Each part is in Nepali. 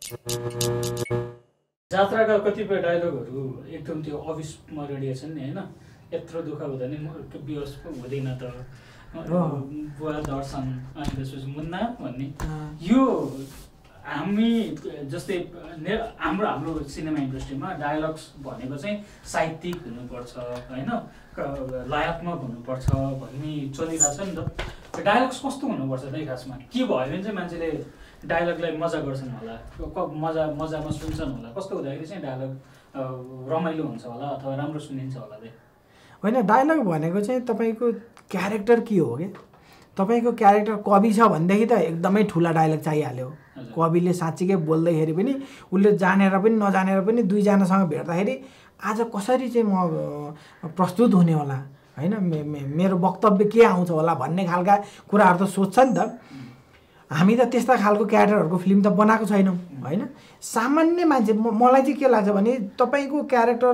जात्राका कतिपय डायलगहरू एकदम त्यो अविस्मरणीय छन् नि हैन। यत्रो दुःख हुँदा नि बेहोस हुँदैन त, बुवा दर्शन अनि त्यसपछि मुन्ना भन्ने, यो हामी जस्तै हाम्रो सिनेमा इन्डस्ट्रीमा डायलग्स भनेको चाहिँ साहित्यिक हुनुपर्छ हैन, लयात्मक हुनुपर्छ भन्ने चलिरहेछ नि त। डायलग्स कस्तो हुनुपर्छ त खासमा? के भयो भने चाहिँ मान्छेले डायलगलाई मजा गर्छन् होला, मजामा सुन्छन् होला, कस्तो हुँदाखेरि चाहिँ डायलग रमाइलो हुन्छ होला अथवा राम्रो सुनिन्छ होला? होइन, डायलग भनेको चाहिँ तपाईँको क्यारेक्टर के हो कि तपाईँको क्यारेक्टर कवि छ भनेदेखि त एकदमै ठुला डायलग चाहिहाल्यो। कविले साँच्चीकै बोल्दाखेरि पनि उसले जानेर पनि नजानेर पनि दुईजनासँग भेट्दाखेरि आज कसरी चाहिँ म प्रस्तुत हुने होला होइन, मेरो वक्तव्य के आउँछ होला भन्ने खालका कुराहरू त सोध्छ नि त। हामी त त्यस्ता खालको क्यारेक्टरहरूको फिल्म त बनाएको छैनौँ होइन। सामान्य मान्छे मलाई चाहिँ के लाग्छ भने तपाईँको क्यारेक्टर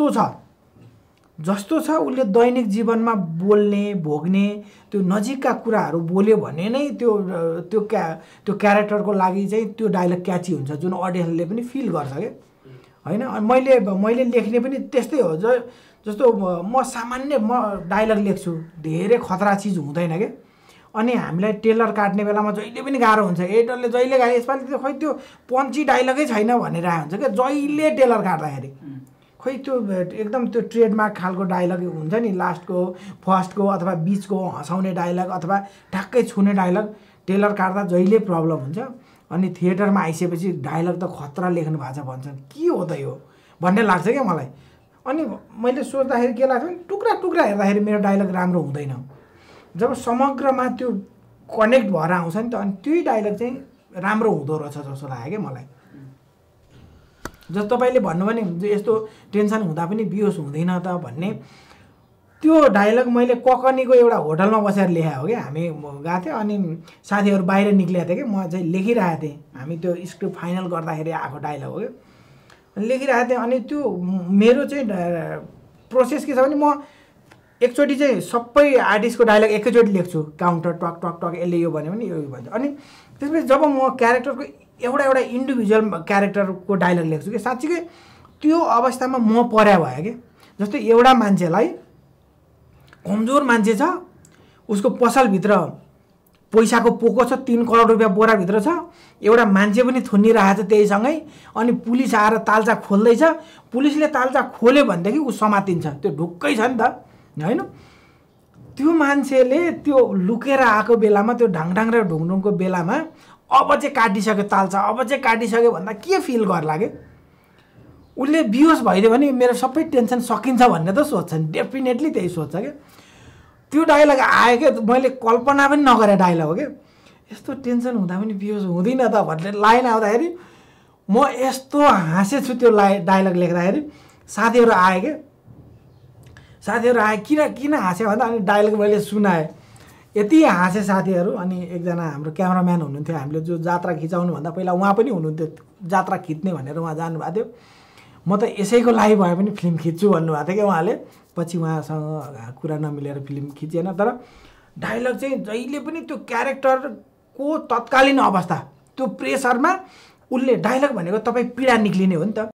जस्तो छ उसले दैनिक जीवनमा बोल्ने भोग्ने त्यो नजिकका कुराहरू बोल्यो भने नै त्यो क्यारेक्टरको लागि चाहिँ त्यो डायलग क्याची हुन्छ, जुन अडियन्सले पनि फिल गर्छ क्या होइन। मैले लेख्ने पनि त्यस्तै हो। जस्तो म डायलग लेख्छु, धेरै खतरा चिज हुँदैन क्या। अनि हामीलाई टेलर काट्ने बेलामा जहिले पनि गाह्रो हुन्छ, एडिटरले जहिले यसपालि त खोइ त्यो पन्ची डायलगै छैन भनिरहेको हुन्छ क्या जहिले टेलर काट्दाखेरि। खोइ त्यो एकदम त्यो ट्रेडमार्क खालको डायलग हुन्छ नि, लास्टको फर्स्टको अथवा बिचको हँसाउने डायलग अथवा ठ्याक्कै छुने डायलग टेलर काट्दा जहिले प्रब्लम हुन्छ। अनि थिएटरमा आइसकेपछि डायलग त खतरा लेख्नु भएको छ भन्छन्, के हो त यो भन्ने लाग्छ क्या मलाई। अनि मैले सोच्दाखेरि के लाग्छ भने टुक्रा टुक्रा हेर्दाखेरि मेरो डायलग राम्रो हुँदैन, जब समग्रमा त्यो कनेक्ट भएर आउँछ नि त, अनि त्यही डायलग चाहिँ राम्रो हुँदो रहेछ जस्तो लाग्यो क्या मलाई। जस्तो तपाईँले भन्नुभयो नि यस्तो टेन्सन हुँदा पनि बेहोस हुँदैन त भन्ने, त्यो डायलग मैले ककनीको एउटा होटलमा बसेर लेखाएको हो क्या। हामी गएको थियौँ अनि साथीहरू बाहिर निक्लेको थिएँ कि, म चाहिँ लेखिरहेको थिएँ। हामी त्यो स्क्रिप्ट फाइनल गर्दाखेरि आएको डायलग हो क्या, लेखिरहेको थिएँ। अनि त्यो मेरो चाहिँ प्रोसेस के छ भने म एकचोटि चाहिँ सबै आर्टिस्टको डायलग एकैचोटि लेख्छु, काउन्टर टक टक टक यसले यो भन्यो भने यो भन्छ। अनि त्यसपछि जब म क्यारेक्टरको एउटा इन्डिभिजुअल क्यारेक्टरको डायलग लेख्छु कि साँच्चीकै त्यो अवस्थामा म पर्या भयो कि। जस्तै एउटा मान्छेलाई कमजोर मान्छे छ, उसको पसलभित्र पैसाको पोको छ, 3 करोड रुपियाँ बोराभित्र छ, एउटा मान्छे पनि थुनिरहेको छ त्यहीसँगै। अनि पुलिस आएर तालचा खोल्दैछ, पुलिसले तालचा खोल्यो भनेदेखि ऊ समातिन्छ, त्यो ढुक्कै छ नि त होइन। त्यो मान्छेले त्यो लुकेर आएको बेलामा, त्यो ढाङढाङ र ढुङढुङको बेलामा अब चाहिँ काटिसक्यो तालचा, अब चाहिँ काटिसक्यो भन्दा के फिल गर्ला कि? उसले बेहोस भइदियो भने मेरो सबै टेन्सन सकिन्छ भन्ने त सोध्छन्, डेफिनेटली त्यही सोध्छ क्या। त्यो डायलग आयो क्या, मैले कल्पना पनि नगरे डायलग हो क्या। यस्तो टेन्सन हुँदा पनि बेहोस हुँदैन त भन्ने लाइन आउँदाखेरि म यस्तो हाँसेछु त्यो डायलग लेख्दाखेरि। साथीहरू आए क्या, साथीहरू आए किन हाँस्यो भन्दा अनि डायलग मैले सुनाएँ, यति हाँसे साथीहरू। अनि एकजना हाम्रो क्यामराम्यान हुनुहुन्थ्यो, हामीले जो जात्रा खिचाउनुभन्दा पहिला उहाँ पनि हुनुहुन्थ्यो, जात्रा खिच्ने भनेर उहाँ जानुभएको थियो। म त यसैको लागि भए पनि फिल्म खिच्छु भन्नुभएको थियो क्या उहाँले। पछि उहाँसँग कुरा नमिलेर फिल्म खिचेन, तर डायलग चाहिँ जहिले पनि त्यो क्यारेक्टरको तत्कालीन अवस्था, त्यो प्रेसरमा उसले डायलग भनेको तपाईँ पीडा निक्लिने हो नि त।